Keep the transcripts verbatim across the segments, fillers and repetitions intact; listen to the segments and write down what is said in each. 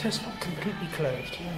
So it's not completely closed, yeah.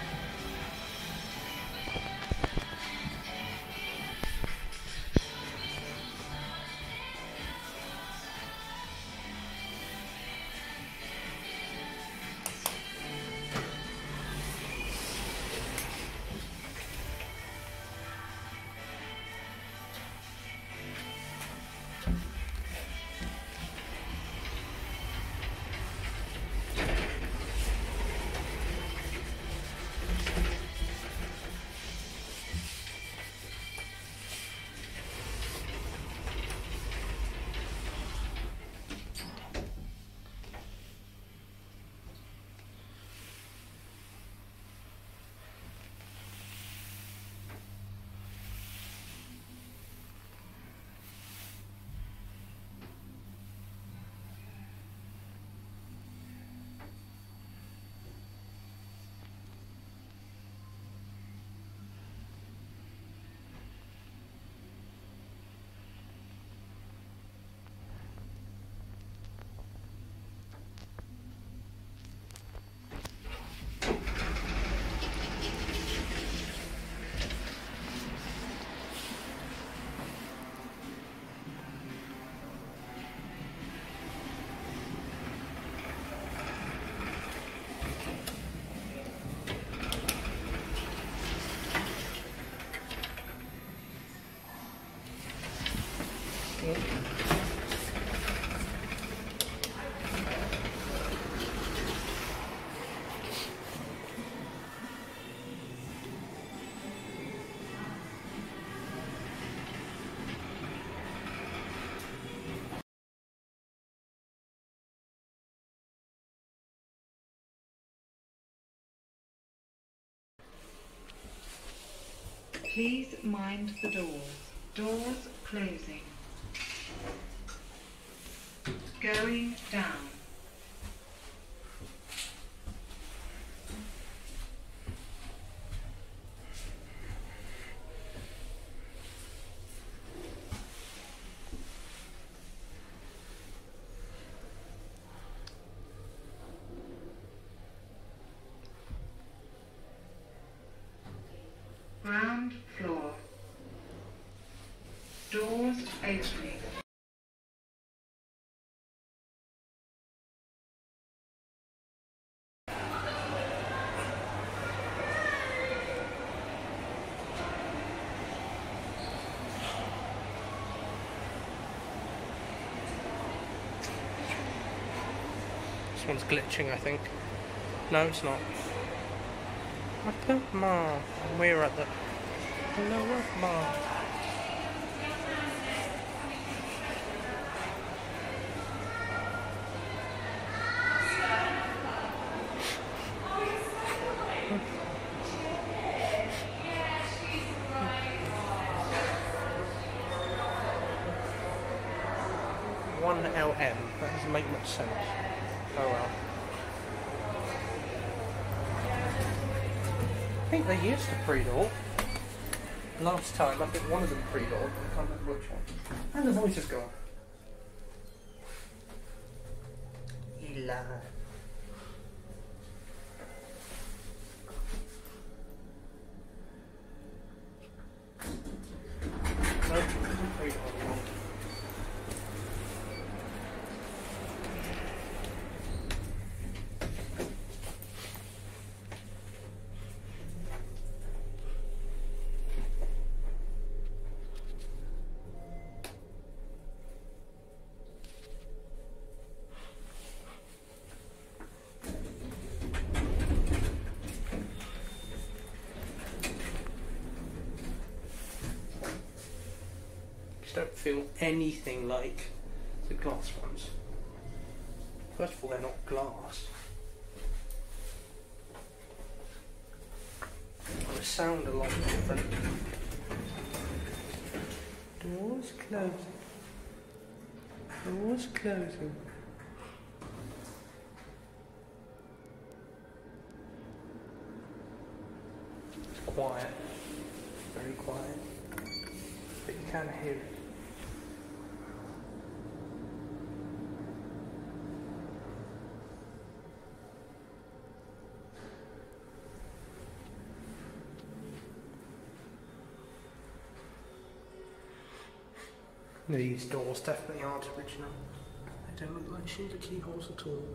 Please mind the doors. Doors closing. Going down. Ground floor. Doors opening. This one's glitching, I think. No, it's not. Upper Mar. We're at the lower Mar. one L M. That doesn't make much sense. Oh well. I think they used to pre-door. Last time, I think one of them pre-doored. I can't remember which one. And the voice is gone. Eli. Nope, pre-door anymore. Don't feel anything like the glass ones. First of all, they're not glass. And they sound a lot different. Doors closing. Doors closing. It's quiet. Very quiet. But you can hear it. These doors definitely aren't original. They don't look like Shiva keyholes at all.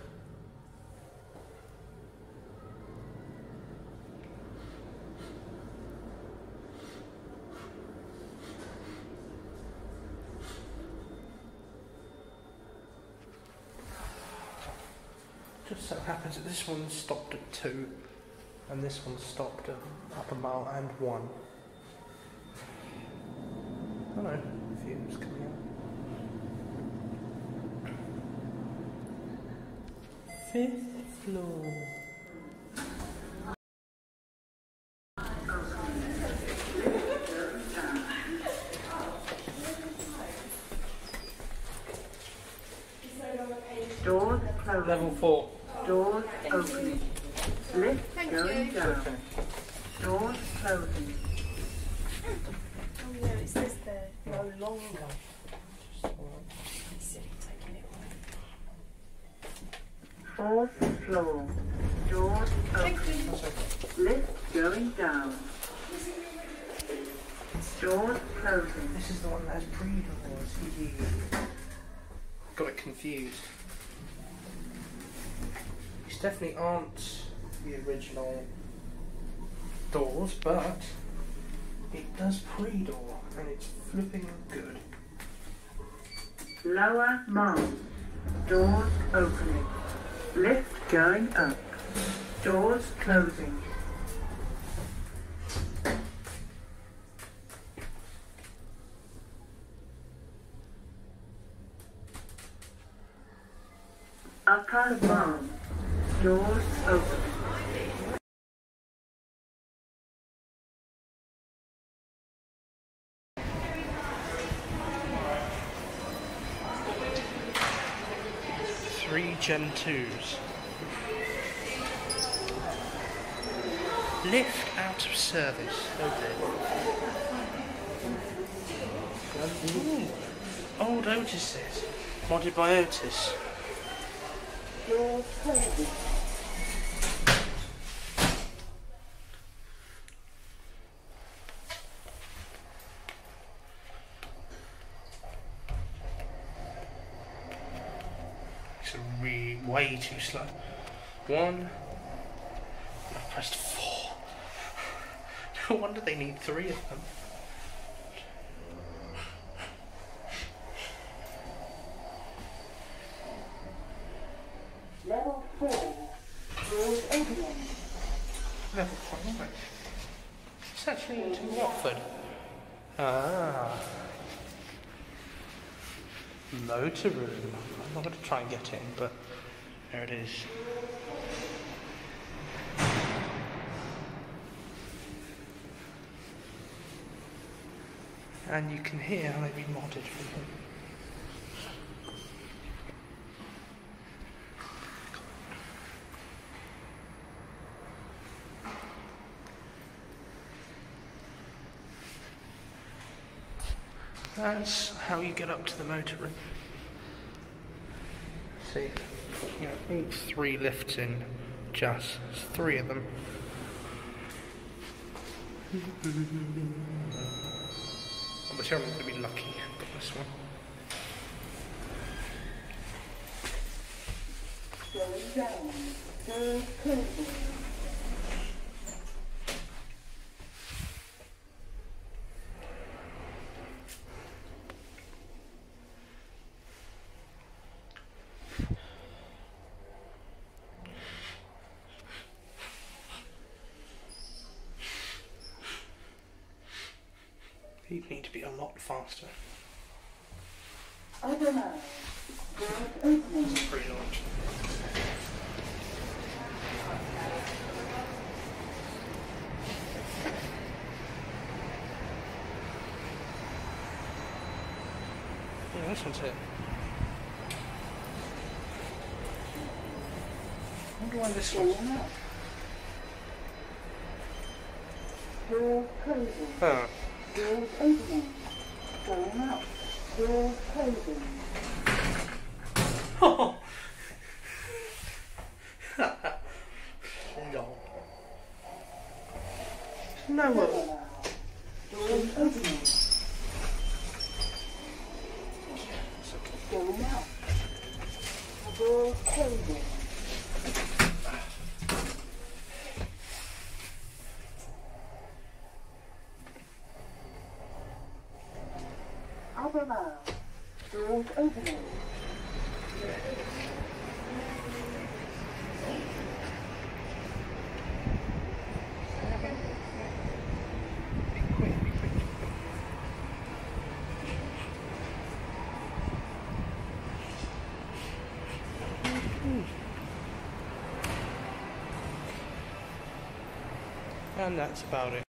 Just so happens that this one stopped at two, and this one stopped at Upper Mile and one. Oh no, fumes coming out. Fifth floor. Doors closing. Level four. Doors opening. Lift Thank going you. down. Okay. Doors closing. Oh no, it says there no longer. Just, Silly taking it away. Fourth floor. Doors Thank opening. you. that's okay. Lift going down. Doors closing. This is the one that has pre-doors. Got it confused. These definitely aren't the original doors, but it does pre-door and it's flipping good. Lower mall. Doors opening. Lift going up. Doors closing. Upper mall. Doors opening. Three Gen twos. Lift out of service. Okay. Ooh. Old Otis's. Modded by Otis. Doors closing. It's re- way too slow. One. I pressed four. No wonder they need three of them. Level four. Doors opening. Level five. It's actually into Watford. Ah. Motor room. I'm not going to try and get in, but there it is. And you can hear how they've been modded from him. That's how you get up to the motor room. See, you know, all three lifts in, just there's three of them. I'm sure I'm going to be lucky with this one. Going down. Doors closing. These need to be a lot faster. Upper mall. Doors opening. It's a pre-launch. Yeah, this one's it. I wonder why this one's... Going up. Doors closing. Oh. Doors opening. Going up. Doors closing. Oh! Lol. No one. Doors opening. closing. Upper mile. Doors opening. And that's about it.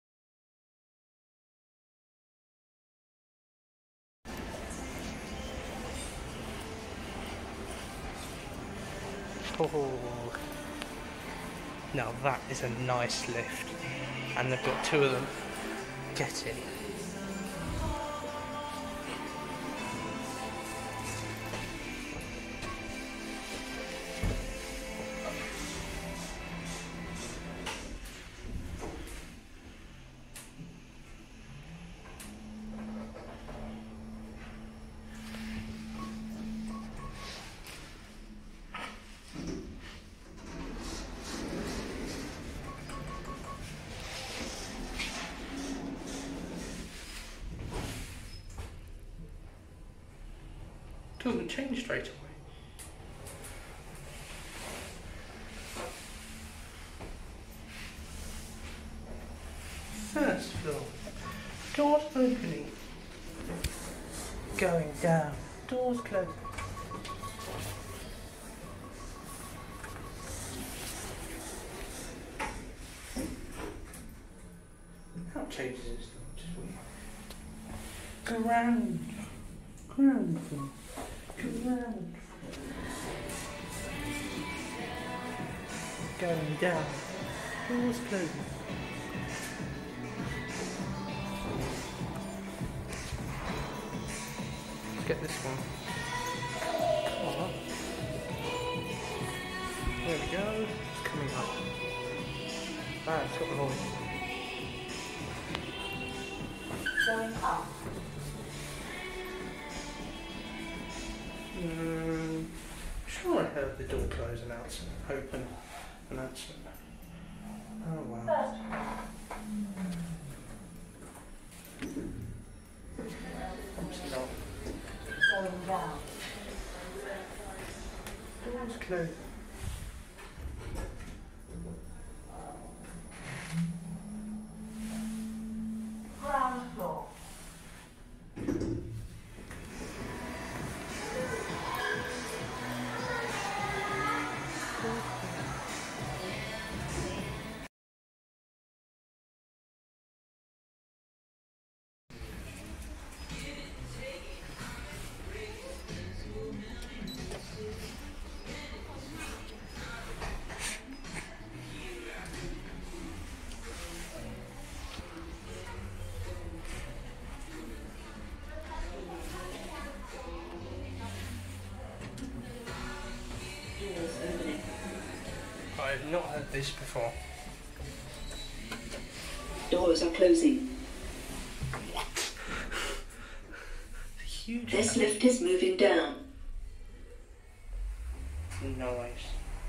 Oh, now that is a nice lift, and they've got two of them. Get in. Doesn't change straight away. First floor. Doors opening. Going down. Doors closing. How changes this? Just weird. Ground. Ground floor. Ground. Going down. Doors closing. Let's get this one. Come on. There we go. It's coming up. Ah, it's got the voice. Going up. Mm, sure, I heard the door close announcement, open announcement. Oh wow. Obviously not. Going down. Doors closed. Ground floor. I have not heard this before. Doors are closing. What? Huge. This lift is moving down. Nice.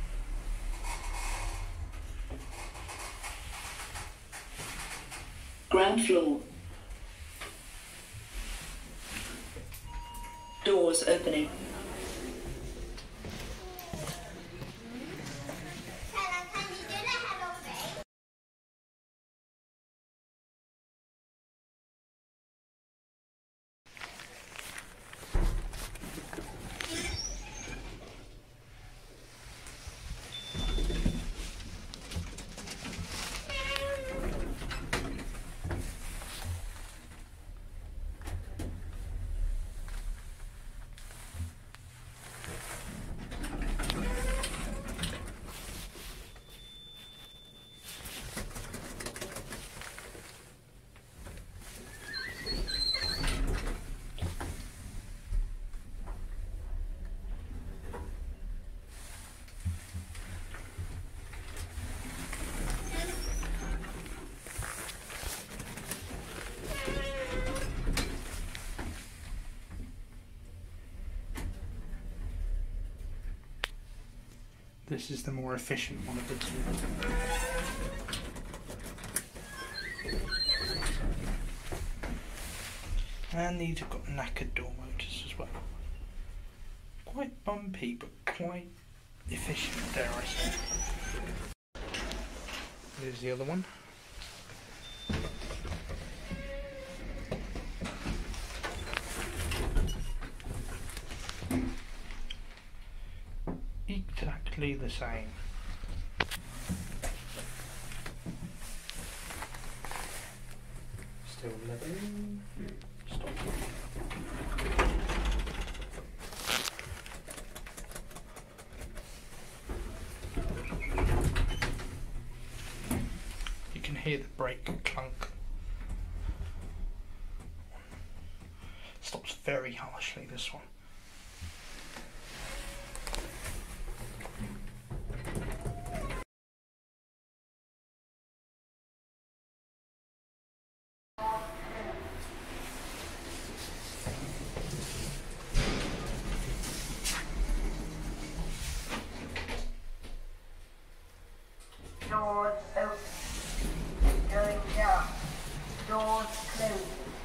Ground floor. Doors opening. This is the more efficient one of the two. And these have got knackered door motors as well. Quite bumpy, but quite efficient, dare I say. Here's the other one. Exactly the same. Still living. Stop. You can hear the brake clunk. Stops very harshly, this one. Doors open. Going down. Doors closing.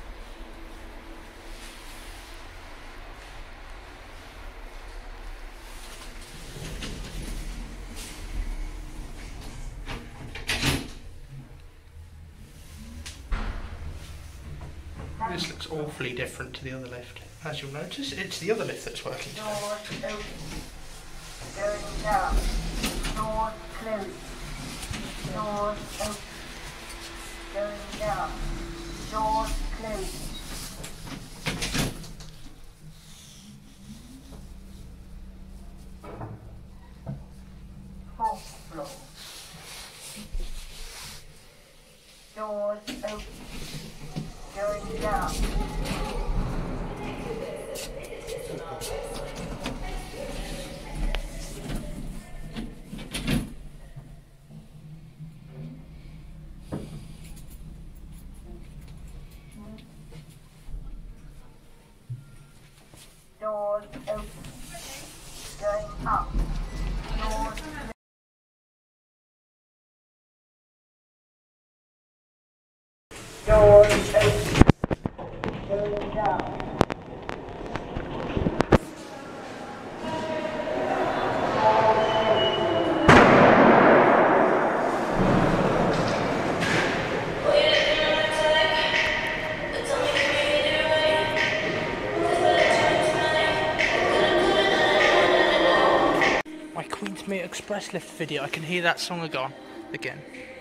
This looks awfully different to the other lift. As you'll notice, it's the other lift that's working today. Doors open. Going down. Doors closing. Doors open. Going down. Doors closing. Fourth floor. Doors open. Going down. Doors open. Going up. Doors Doors open. Going down. My Queensmere Express lift video, I can hear that song again. Again.